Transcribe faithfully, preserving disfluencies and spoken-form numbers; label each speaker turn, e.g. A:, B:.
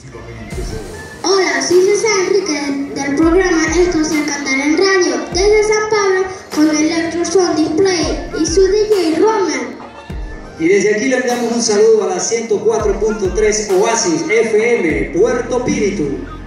A: Hola, soy César Enrique del programa Esto se cantar en radio desde San Pablo con Electrosound Display y su D J Roman.
B: Y desde aquí le enviamos un saludo a la ciento cuatro punto tres Oasis F M Puerto Píritu.